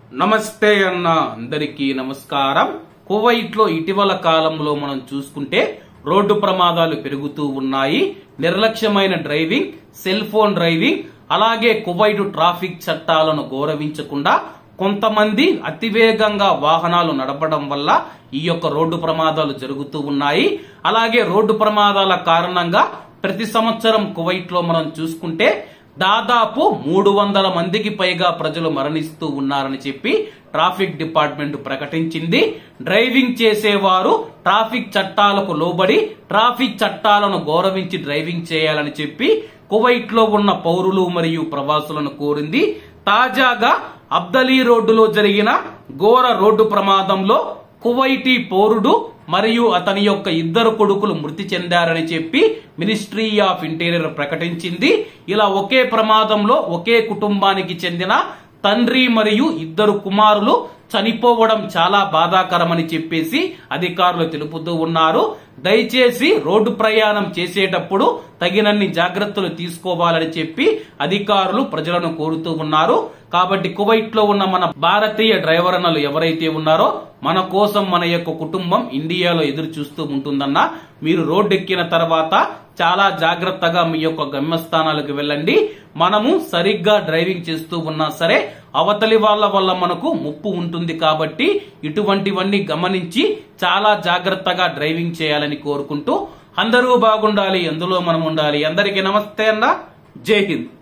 నమస్తే అన్న అందరికీ నమస్కారం. కువైట్ లో ఇటీవల కాలంలో మనం చూసుకుంటే రోడ్డు ప్రమాదాలు పెరుగుతూ ఉన్నాయి. నిర్లక్ష్యమైన డ్రైవింగ్, సెల్ ఫోన్ డ్రైవింగ్, అలాగే కువైట్ ట్రాఫిక్ చట్టాలను గౌరవించకుండా కొంతమంది అతివేగంగా వాహనాలు నడపడం వల్ల ఈ యొక్క రోడ్డు ప్రమాదాలు జరుగుతూ ఉన్నాయి. అలాగే రోడ్డు ప్రమాదాల కారణంగా ప్రతి సంవత్సరం కువైట్ లో మనం చూసుకుంటే దాదాపు 300 మందికి పైగా ప్రజలు మరణిస్తూ ఉన్నారని చెప్పి ట్రాఫిక్ డిపార్ట్మెంట్ ప్రకటించింది. డ్రైవింగ్ చేసేవారు ట్రాఫిక్ చట్టాలకు లోబడి ట్రాఫిక్ చట్టాలను గౌరవించి డ్రైవింగ్ చేయాలని చెప్పి కువైట్ లో ఉన్న పౌరులు మరియు ప్రవాసులను కోరింది. తాజాగా అబ్దలీ రోడ్డులో జరిగిన ఘోర రోడ్డు ప్రమాదంలో కువైటీ పౌరుడు మరియు అతని యొక్క 2 కొడుకులు మృతి చెందారని చెప్పి మినిస్ట్రీ ఆఫ్ ఇంటీరియర్ ప్రకటించింది. ఇలా ఒకే ప్రమాదంలో ఒకే కుటుంబానికి చెందిన తండ్రి మరియు 2 కుమారులు చనిపోవడం చాలా బాధాకరమని చెప్పేసి అధికారులు తెలుపుతూ ఉన్నారు. దయచేసి రోడ్డు ప్రయాణం చేసేటప్పుడు తగినన్ని జాగ్రత్తలు తీసుకోవాలని చెప్పి అధికారులు ప్రజలను కోరుతూ ఉన్నారు. కాబట్టి కువైట్ లో ఉన్న మన భారతీయ డ్రైవర్ అన్నలు ఎవరైతే ఉన్నారో మన కోసం మన యొక్క కుటుంబం ఇండియాలో ఎదురు చూస్తూ ఉంటుందన్నా, మీరు రోడ్డు ఎక్కిన తర్వాత చాలా జాగ్రత్తగా మీ యొక్క గమ్యస్థానాలకు వెళ్ళండి. మనము సరిగ్గా డ్రైవింగ్ చేస్తూ ఉన్నా సరే అవతలి వాళ్ళ వల్ల మనకు ముప్పు ఉంటుంది. కాబట్టి ఇటువంటివన్నీ గమనించి చాలా జాగ్రత్తగా డ్రైవింగ్ చేయాలని కోరుకుంటూ అందరూ బాగుండాలి, అందులో మనం ఉండాలి. అందరికీ నమస్తే అన్న, జై హింద్.